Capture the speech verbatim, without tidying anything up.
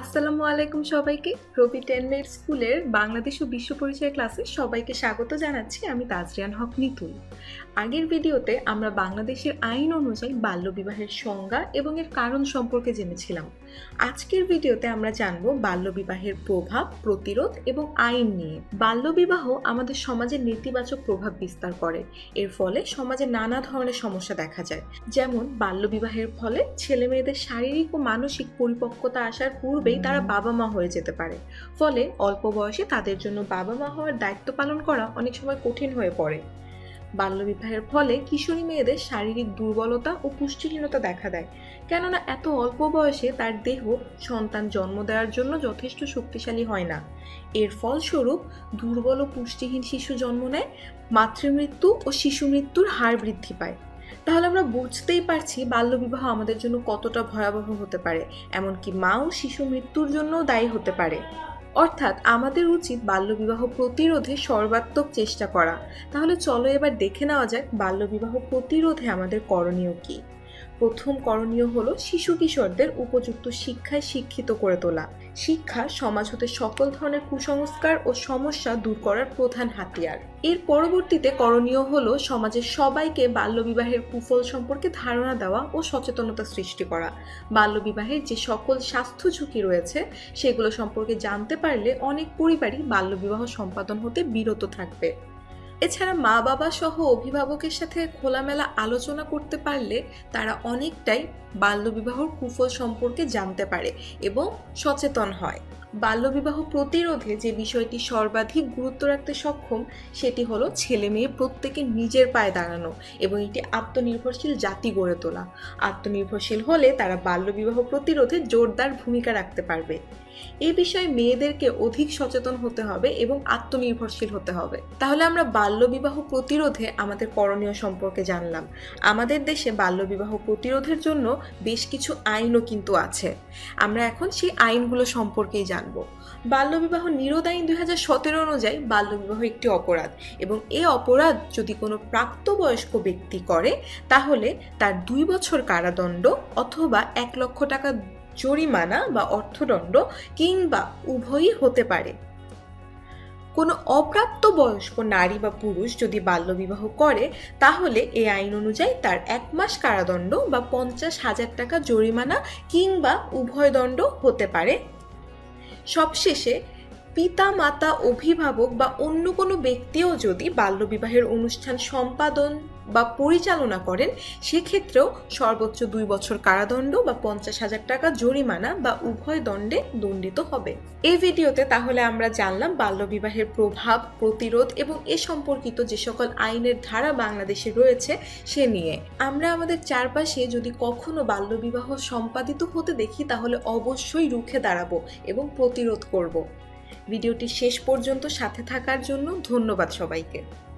আসসালামু আলাইকুম সবাইকে। রবি টেন মিনিট স্কুলের বাংলাদেশ ও বিশ্ব পরিচয় ক্লাসে সবাইকে স্বাগত জানাচ্ছি। আমি তাজরিয়ান হক নিতুল। আগের ভিডিওতে আমরা বাংলাদেশের আইন অনুযায়ী বাল্যবিবাহের সংজ্ঞা এবং এর কারণ সম্পর্কে জেনেছিলাম। আজকের ভিডিওতে আমরা জানব বাল্যবিবাহের প্রভাব, প্রতিরোধ এবং আইন নিয়ে। বাল্যবিবাহ আমাদের সমাজে নেতিবাচক প্রভাব বিস্তার করে। এর ফলে সমাজে নানা ধরনের সমস্যা দেখা যায়। যেমন বাল্যবিবাহের ফলে ছেলে মেয়েদের শারীরিক ও মানসিক পরিপক্কতা আসার পূর্বেই তারা বাবা মা হয়ে যেতে পারে। ফলে অল্প বয়সে তাদের জন্য বাবা মা হওয়ার দায়িত্ব পালন করা অনেক সময় কঠিন হয়ে পড়ে। বাল্যবিবাহের ফলে কিশোরী মেয়েদের শারীরিক দুর্বলতা ও পুষ্টিহীনতা দেখা দেয়, কেননা এত অল্প বয়সে তার দেহ সন্তান জন্ম দেওয়ার জন্য যথেষ্ট শক্তিশালী হয় না। এর ফলস্বরূপ দুর্বল ও পুষ্টিহীন শিশু জন্ম নেয়, মাতৃমৃত্যু ও শিশু মৃত্যুর হার বৃদ্ধি পায়। তাহলে আমরা বুঝতেই পারছি বাল্যবিবাহ আমাদের জন্য কতটা ভয়াবহ হতে পারে, এমনকি মা ও শিশু মৃত্যুর জন্য দায়ী হতে পারে। অর্থাৎ আমাদের উচিত বাল্যবিবাহ প্রতিরোধে সর্বাত্মক চেষ্টা করা। তাহলে চলো এবার দেখে নেওয়া যাক বাল্যবিবাহ প্রতিরোধে আমাদের করণীয় কি। প্রথম করণীয় হলো শিশু কিশোরদের উপযুক্ত শিক্ষায় শিক্ষিত করে তোলা। শিক্ষা সমাজ হতে সকল ধরনের কুসংস্কার ও সমস্যা দূর করার প্রধান হাতিয়ার। এর পরবর্তীতে করণীয় হলো সমাজের সবাইকে বাল্যবিবাহের কুফল সম্পর্কে ধারণা দেওয়া ও সচেতনতা সৃষ্টি করা। বাল্যবিবাহের যে সকল স্বাস্থ্য ঝুঁকি রয়েছে সেগুলো সম্পর্কে জানতে পারলে অনেক পরিবারই বাল্যবিবাহ সম্পাদন হতে বিরত থাকবে। এছাড়া মা বাবা সহ অভিভাবকের সাথে খোলামেলা আলোচনা করতে পারলে তারা অনেকটাই বাল্যবিবাহর কুফল সম্পর্কে জানতে পারে এবং সচেতন হয়। বাল্যবিবাহ প্রতিরোধে যে বিষয়টি সর্বাধিক গুরুত্ব রাখতে সক্ষম সেটি হলো ছেলে মেয়ে প্রত্যেকে নিজের পায়ে দাঁড়ানো এবং একটি আত্মনির্ভরশীল জাতি গড়ে তোলা। আত্মনির্ভরশীল হলে তারা বাল্যবিবাহ প্রতিরোধে জোরদার ভূমিকা রাখতে পারবে। এই বিষয়ে মেয়েদেরকে অধিক সচেতন হতে হবে এবং আত্মনির্ভরশীল হতে হবে। তাহলে আমরা বাল্যবিবাহ প্রতিরোধে আমাদের করণীয় সম্পর্কে জানলাম। আমাদের দেশে বাল্যবিবাহ প্রতিরোধের জন্য বেশ কিছু আইনও কিন্তু আছে। আমরা এখন সেই আইনগুলো সম্পর্কেই জানবো। বাল্যবিবাহ নিরোধ আইন দুই হাজার সতেরো অনুযায়ী বাল্যবিবাহ একটি অপরাধ এবং এই অপরাধ যদি কোনো প্রাপ্তবয়স্ক ব্যক্তি করে তাহলে তার দুই বছর কারাদণ্ড অথবা এক লক্ষ টাকা জরিমানা বা অর্থদণ্ড কিংবা উভয়ই হতে পারে। কোনো অপ্রাপ্ত বয়স্ক নারী বা পুরুষ যদি বাল্যবিবাহ করে তাহলে এই আইন অনুযায়ী তার এক মাস কারাদণ্ড বা পঞ্চাশ হাজার টাকা জরিমানা কিংবা উভয় দণ্ড হতে পারে। সবশেষে পিতা মাতা অভিভাবক বা অন্য কোনো ব্যক্তিও যদি বাল্যবিবাহের অনুষ্ঠান সম্পাদন বা পরিচালনা করেন সেক্ষেত্রেও সর্বোচ্চ দুই বছর কারাদণ্ড বা পঞ্চাশ হাজার টাকা জরিমানা বা উভয় দণ্ডে দণ্ডিত হবে। এই ভিডিওতে তাহলে আমরা জানলাম বাল্যবিবাহের প্রভাব, প্রতিরোধ এবং এ সম্পর্কিত যে সকল আইনের ধারা বাংলাদেশে রয়েছে সে নিয়ে। আমরা আমাদের চারপাশে যদি কখনো বাল্যবিবাহ সম্পাদিত হতে দেখি তাহলে অবশ্যই রুখে দাঁড়াবো এবং প্রতিরোধ করব। ভিডিওটি শেষ পর্যন্ত সাথে থাকার জন্য ধন্যবাদ সবাইকে।